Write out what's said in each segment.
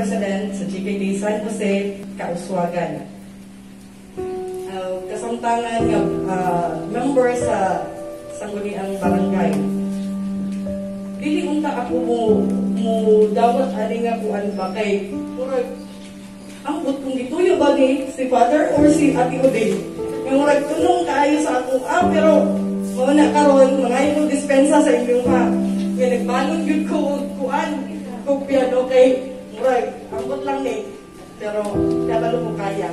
President sa GKD San Jose, Kauswagan. Kasamtangan ng member sa Sangguniang Barangay. Dili unta ako mo dawat ani nga kuan ba kay murag ang butong gituyo ba ni si Father or si Ate Ode. Yung murag tunong kaayo sa ako pero mo na karon mga yung dispensa sa inyong ha. Kaya nagbalon yun ko kuan kopya do kay murag ambot lang ni pero kabalo ko kaya.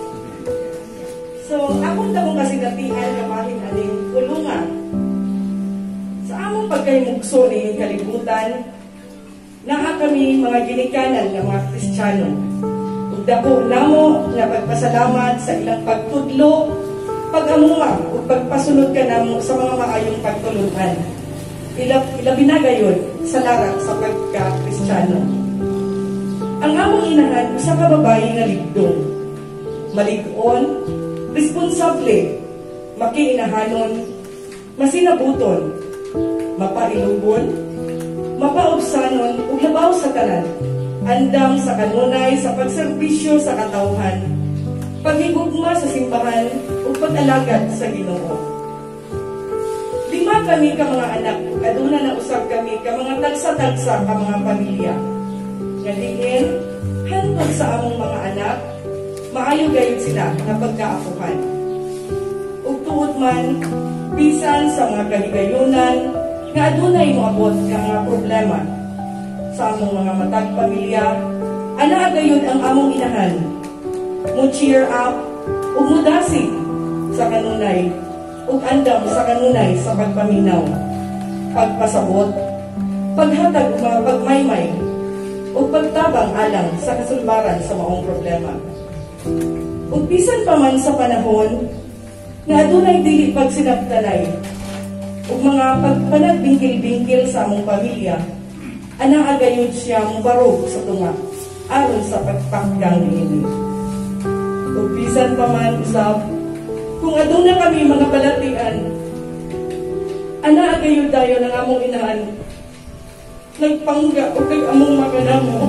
So, akong dabong kasi gatian kamahin aning kulungan. Sa among pagkaymugso ni kalibutan, naa kami mga ginikanan ng mga Kristiyano. Ug dako namo nga pagpasalamat sa ilang pagtudlo, pag-amuha ug pagpasunod ka namo sa mga maayong pagtulunan. Ilabi na gayon sa larat sa pagka-Kristiyano. Ang among inahan usa ka babaye nga ligdong, malig-on, responsable, makiinahanon, masinabuton, mapailubon, mapaubsanon, ug labaw sa tanan, andam sa kanunay sa pagserbisyo sa katawhan, paghigugma sa simbahan, ug pag-alagad sa Ginoo. 5 kami ka mga anak, ug aduna na usab kami ka mga tagsa-tagsa ka mga pamilya. Nga diin, hantod sa among mga anak, maayo gayud sila na pagkaapuhan. Ug tuod man, bisan sa mga kaligayunan, nga adunay moabot ka nga problema sa among mga matag pamilya, ana gayud ang among inahan. Mo cheer up, ug mudasig sa kanunay, ug andam sa kanunay sa pagpaminaw, pagpasabot, paghatag ug mga pagmaymay, ug pagtabang alang sa kasulbaran sa maong problema. Ug bisan pa man sa panahon nga adunay dili pagsinabtanay ug mga pagpanagbingkil-bingkil sa among pamilya, ana agayod siya mubarog sa tunga aron sa pagpakgang niini. Ug bisan pa man usab kung aduna kami mga balatian, ana agayod dayon ang among inahan nagpangga ug among maganamo.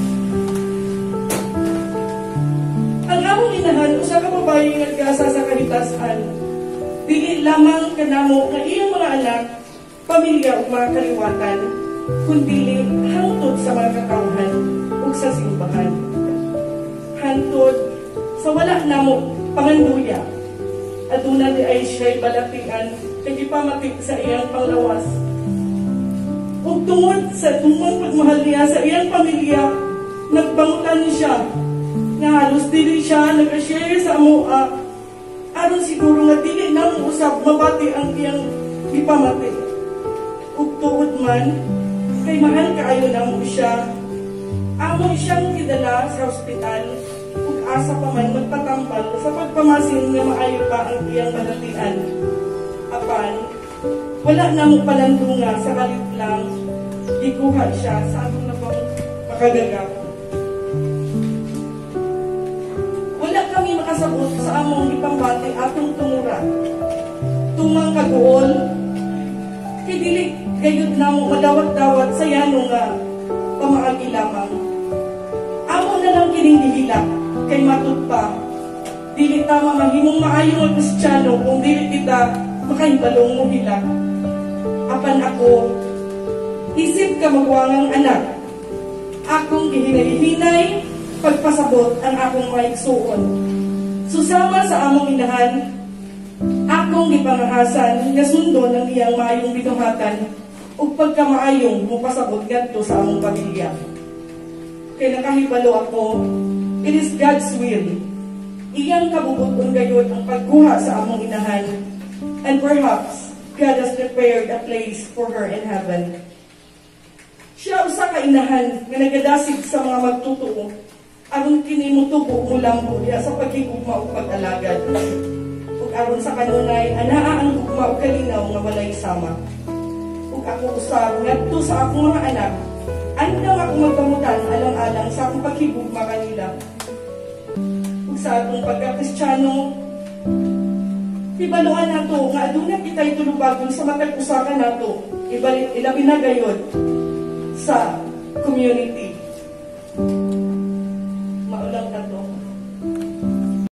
Ang among inahan usa ka babaye nga nagasa sa kalitasan. Dili lamang kanamo nga iyang mga anak, pamilya ug mga kaliwatan, kundi hangtod sa mga katawhan ug sa simbahan. Hangtod sa wala namo panganduya. Aduna di ay siya'y balatian kay ipamatik sa iyang panglawas. Ug tungod sa tumang pagmahal niya sa iyang pamilya, nagbangutan siya nga halos dili siya nag-share sa amoa aron siguro nga dili nang usab mabati ang iyang ipamati. Ug tuod man kay mahal kaayo namo siya, amo siyang gidala sa ospital ug asa pa man magpatambal sa pagpamasin nga maayo pa ang iyang balatian. Apan wala namo palandunga sa kalit lang gikuha siya sa among nabang makagagap. Makasabot sa among ipambati atong tumura. Tumang kaguol, kay dili gayud namo madawat-dawat sa yanong nga pamaagi lamang. Amo na lang kining dihilak, kay matud pa. Dili tama mahimong maayo nga Kristiyano kung dili kita makahibalong mo hilak. Apan ako, isip ka magwangang anak. Akong gihinay-hinay, pagpasabot ang akong maigsuon. Susama sa among inahan, akong gipangahasan nga sundon ang iyang maayong binuhatan ug pagkamaayong mupasabot ngadto sa among pamilya. Kay nakahibalo ako, it is God's will. Iyang kabubuton gayud ang pagkuha sa among inahan, and perhaps God has prepared a place for her in heaven. Siya usa ka inahan nga nagadasig sa mga magtutuo aron kini mutubo mo lambo diya sa paghigugma ug pag-alagad. Ug aron sa kanunay anaa ang gugma ug kalinaw nga walay sama. Ug ako usab ngadto sa akong mga anak, andam ako magpamutan alang-alang sa akong paghigugma kanila. Ug sa atong pagka-Kristiyano, ibaluan nato nga aduna kitay tulubagon sa matag usakan nato. Ilabi na gayud sa community. tatlo